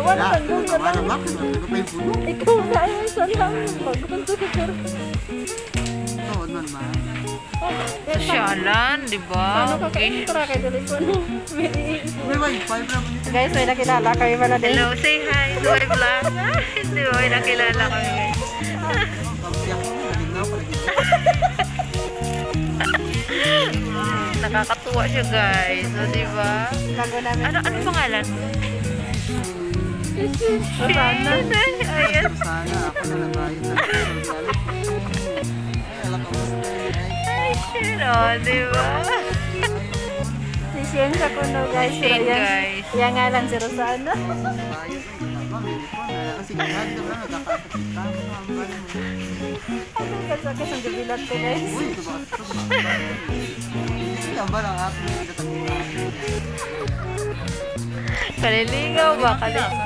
Wala tandong ka lang. Bakit? Ano pa yung puno? Ikaw na ay sa lang. Pagpunto ka sir. Oo, nun ma. Syalan, di ba? Paano ka ka-extra kay telepono? May wifi naman ito. Guys, may nakilala kayo pala din. Hello, say hi. Duay vlog. Hindi ba? May nakilala kami guys. Pagsiyak ko, nalinaw pa lagi. Nakakatuwa siya guys. So, di ba? Bago namin. Ano pangalan? Sana. Ayan. Sana ako na nabayad na. Alam ko mas Ay, shit. Oh, di ba? Si Shane sa kuno guys. Si Shane, Yan- guys. Yan nga lang si Rosana. kasi kahit ka ba nagkakapagkita Ano ka sa kasang gabilat ko guys. uy, ito ba? Yan ba lang ato yung itatagpuan? Kaliligaw ba? Kaliligaw.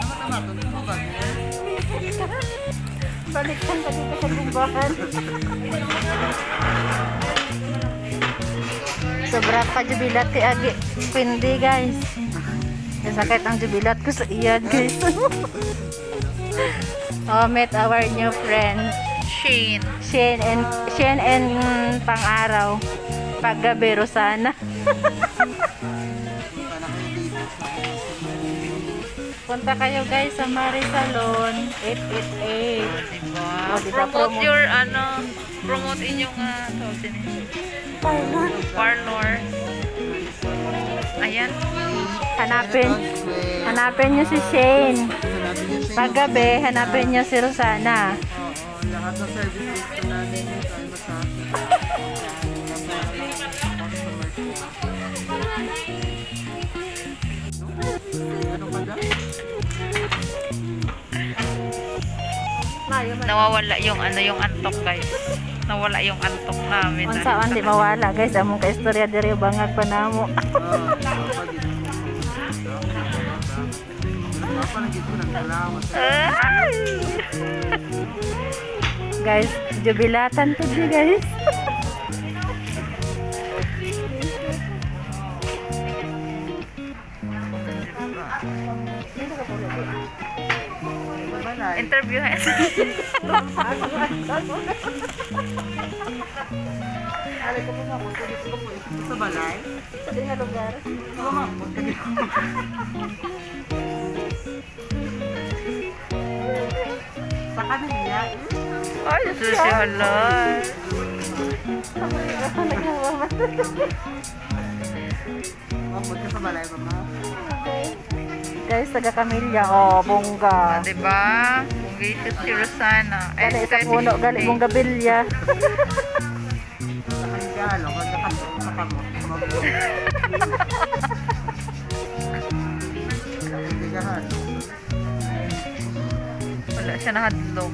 Balikan ka dito sa gumbahan. Sobra pa jubilat ti Agi. Pindi guys. Sakit ang jubilat ko sa iyan guys. Oh, meet our new friend. Shane. Shane and pang-araw. Paggabi Rosana. Punta kayo guys sa Mari Salon 888. Diba? Oh, diba, Promote your, promote inyong, tawag din eh. Parlor. Ayan. Hanapin niyo si Shane. Paggabi, hanapin niyo si Rosana. Oo, lahat ng services ko namin tayo masabi. Ano ka dyan? Nawawala yung yung antok guys. Nawala yung antok namin. Unsaan di mawala guys, among kaistorya diri bangag pa namo. Guys, jubilatan to di guys. Interview ha. Alay ko muna po, dito ko po ito sa balay. Sa din nga lugar. Oo nga po, sa kanila. Ay, susyalan. Punta sa balay pa ma. Guys, taga Camilla, oh, bongga. Diba? Kung gisip si Rosana. Gali sa puno, gali mong gabilya. Sa kanila, sa kamot. Wala siya nahadlok.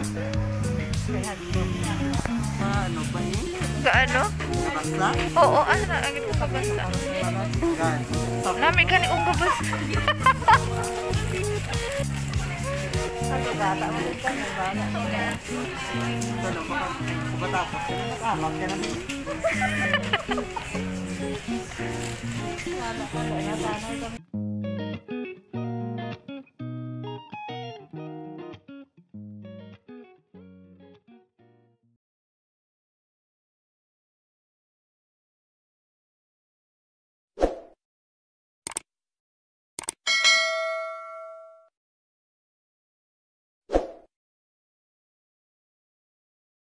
Ano ba yun? Gaano? Nabasa? Oo, ano na? Ang ito kabasa. Yan. Nami gani ang kabasa. Ano gata mo din ka, may bala. Ano ba? Kumatapos ka na nakahamag ka na. Wala ka, kaya sana kami.